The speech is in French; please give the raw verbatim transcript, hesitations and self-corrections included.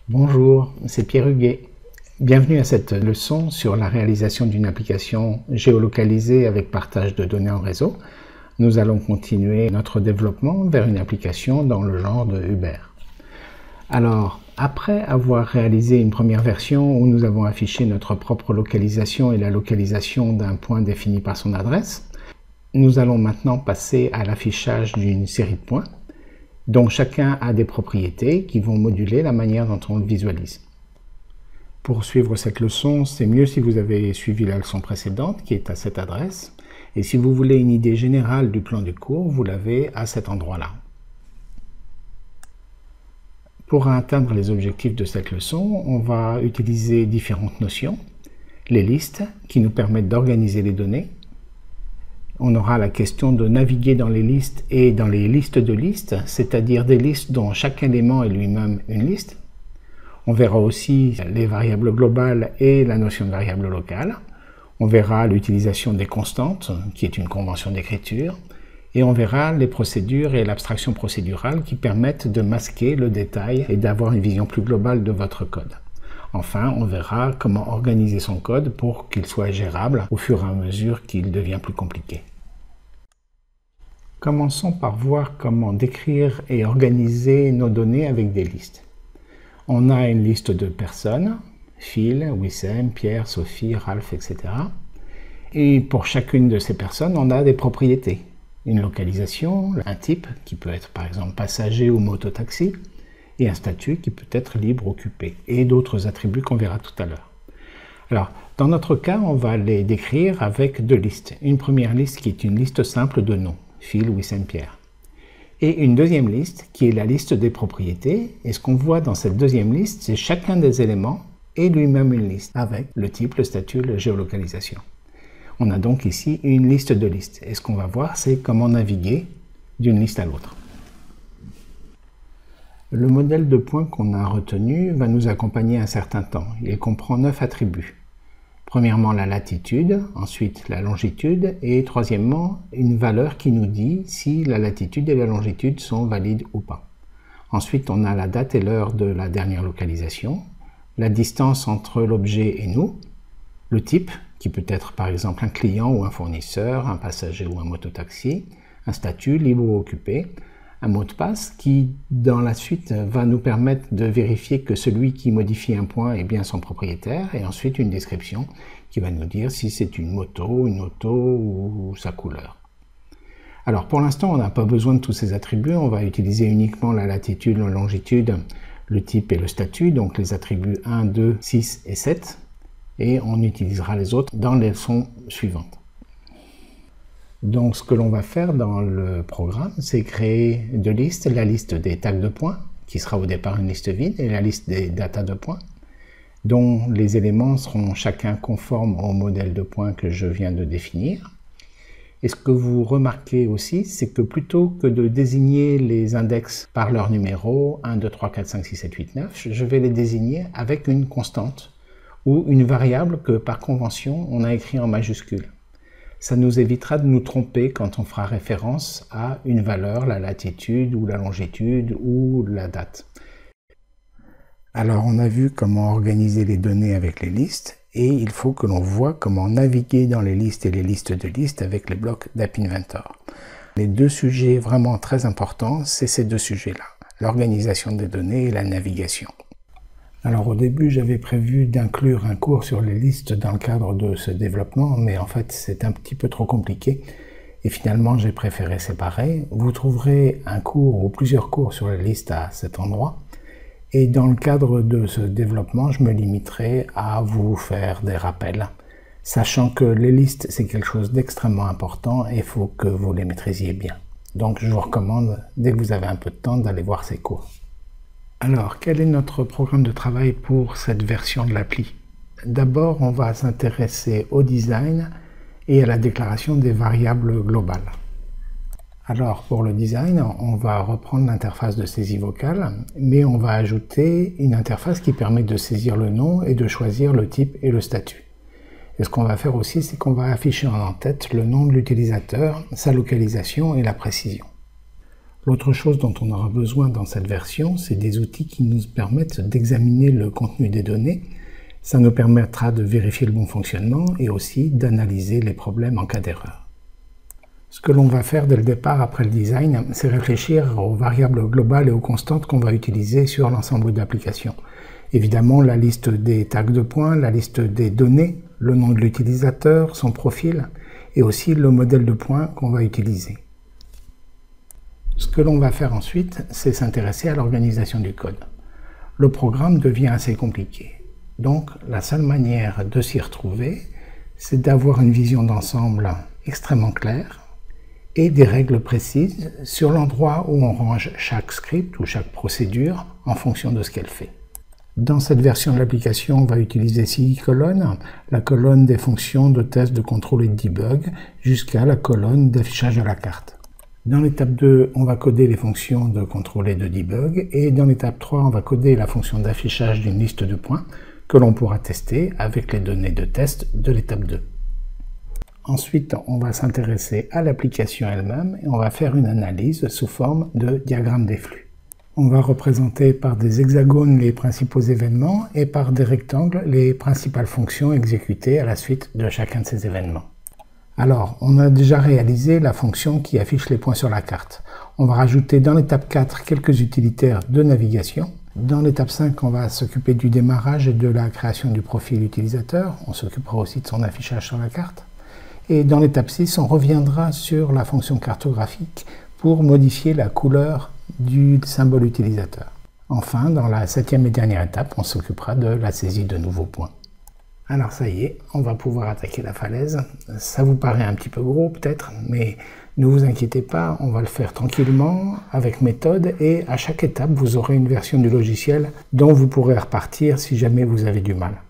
Bonjour, c'est Pierre Huguet. Bienvenue à cette leçon sur la réalisation d'une application géolocalisée avec partage de données en réseau. Nous allons continuer notre développement vers une application dans le genre de Uber. Alors, après avoir réalisé une première version où nous avons affiché notre propre localisation et la localisation d'un point défini par son adresse, nous allons maintenant passer à l'affichage d'une série de points dont chacun a des propriétés qui vont moduler la manière dont on le visualise. Pour suivre cette leçon, c'est mieux si vous avez suivi la leçon précédente qui est à cette adresse, et si vous voulez une idée générale du plan du cours, vous l'avez à cet endroit-là. Pour atteindre les objectifs de cette leçon, on va utiliser différentes notions. Les listes, qui nous permettent d'organiser les données. On aura la question de naviguer dans les listes et dans les listes de listes, c'est-à-dire des listes dont chaque élément est lui-même une liste. On verra aussi les variables globales et la notion de variable locale. On verra l'utilisation des constantes, qui est une convention d'écriture. Et on verra les procédures et l'abstraction procédurale qui permettent de masquer le détail et d'avoir une vision plus globale de votre code. Enfin, on verra comment organiser son code pour qu'il soit gérable au fur et à mesure qu'il devient plus compliqué. Commençons par voir comment décrire et organiser nos données avec des listes. On a une liste de personnes, Phil, Wissem, Pierre, Sophie, Ralph, et cetera. Et pour chacune de ces personnes, on a des propriétés. Une localisation, un type qui peut être par exemple passager ou mototaxi, et un statut qui peut être libre, occupé, et d'autres attributs qu'on verra tout à l'heure. Alors, dans notre cas, on va les décrire avec deux listes. Une première liste qui est une liste simple de noms, Phil, Wissem, Pierre. Et une deuxième liste qui est la liste des propriétés. Et ce qu'on voit dans cette deuxième liste, c'est chacun des éléments est lui-même une liste, avec le type, le statut, la géolocalisation. On a donc ici une liste de listes. Et ce qu'on va voir, c'est comment naviguer d'une liste à l'autre. Le modèle de points qu'on a retenu va nous accompagner un certain temps. Il comprend neuf attributs. Premièrement, la latitude, ensuite la longitude, et troisièmement, une valeur qui nous dit si la latitude et la longitude sont valides ou pas. Ensuite, on a la date et l'heure de la dernière localisation, la distance entre l'objet et nous, le type, qui peut être par exemple un client ou un fournisseur, un passager ou un mototaxi, un statut libre ou occupé, un mot de passe qui, dans la suite, va nous permettre de vérifier que celui qui modifie un point est bien son propriétaire, et ensuite une description qui va nous dire si c'est une moto, une auto ou sa couleur. Alors pour l'instant, on n'a pas besoin de tous ces attributs, on va utiliser uniquement la latitude, la longitude, le type et le statut, donc les attributs un, deux, six et sept, et on utilisera les autres dans les leçons suivantes. Donc ce que l'on va faire dans le programme, c'est créer deux listes, la liste des tags de points, qui sera au départ une liste vide, et la liste des datas de points, dont les éléments seront chacun conformes au modèle de points que je viens de définir. Et ce que vous remarquez aussi, c'est que plutôt que de désigner les index par leur numéro, un, deux, trois, quatre, cinq, six, sept, huit, neuf, je vais les désigner avec une constante, ou une variable que par convention on a écrit en majuscule. Ça nous évitera de nous tromper quand on fera référence à une valeur, la latitude ou la longitude ou la date. Alors on a vu comment organiser les données avec les listes et il faut que l'on voit comment naviguer dans les listes et les listes de listes avec les blocs d'App Inventor. Les deux sujets vraiment très importants, c'est ces deux sujets-là, l'organisation des données et la navigation. Alors au début, j'avais prévu d'inclure un cours sur les listes dans le cadre de ce développement, mais en fait c'est un petit peu trop compliqué et finalement j'ai préféré séparer. Vous trouverez un cours ou plusieurs cours sur les listes à cet endroit et dans le cadre de ce développement, je me limiterai à vous faire des rappels, sachant que les listes c'est quelque chose d'extrêmement important et il faut que vous les maîtrisiez bien. Donc je vous recommande, dès que vous avez un peu de temps, d'aller voir ces cours. Alors, quel est notre programme de travail pour cette version de l'appli? D'abord, on va s'intéresser au design et à la déclaration des variables globales. Alors, pour le design, on va reprendre l'interface de saisie vocale, mais on va ajouter une interface qui permet de saisir le nom et de choisir le type et le statut. Et ce qu'on va faire aussi, c'est qu'on va afficher en en-tête le nom de l'utilisateur, sa localisation et la précision. L'autre chose dont on aura besoin dans cette version, c'est des outils qui nous permettent d'examiner le contenu des données. Ça nous permettra de vérifier le bon fonctionnement et aussi d'analyser les problèmes en cas d'erreur. Ce que l'on va faire dès le départ après le design, c'est réfléchir aux variables globales et aux constantes qu'on va utiliser sur l'ensemble d'applications. Évidemment, la liste des tags de points, la liste des données, le nom de l'utilisateur, son profil et aussi le modèle de points qu'on va utiliser. Ce que l'on va faire ensuite, c'est s'intéresser à l'organisation du code. Le programme devient assez compliqué. Donc, la seule manière de s'y retrouver, c'est d'avoir une vision d'ensemble extrêmement claire et des règles précises sur l'endroit où on range chaque script ou chaque procédure en fonction de ce qu'elle fait. Dans cette version de l'application, on va utiliser six colonnes, la colonne des fonctions de test, de contrôle et de debug, jusqu'à la colonne d'affichage de la carte. Dans l'étape deux, on va coder les fonctions de contrôle et de debug, et dans l'étape trois, on va coder la fonction d'affichage d'une liste de points que l'on pourra tester avec les données de test de l'étape deux. Ensuite, on va s'intéresser à l'application elle-même et on va faire une analyse sous forme de diagramme des flux. On va représenter par des hexagones les principaux événements et par des rectangles les principales fonctions exécutées à la suite de chacun de ces événements. Alors, on a déjà réalisé la fonction qui affiche les points sur la carte. On va rajouter dans l'étape quatre quelques utilitaires de navigation. Dans l'étape cinq, on va s'occuper du démarrage et de la création du profil utilisateur. On s'occupera aussi de son affichage sur la carte. Et dans l'étape six, on reviendra sur la fonction cartographique pour modifier la couleur du symbole utilisateur. Enfin, dans la septième et dernière étape, on s'occupera de la saisie de nouveaux points. Alors ça y est, on va pouvoir attaquer la falaise. Ça vous paraît un petit peu gros peut-être, mais ne vous inquiétez pas, on va le faire tranquillement, avec méthode, et à chaque étape, vous aurez une version du logiciel dont vous pourrez repartir si jamais vous avez du mal.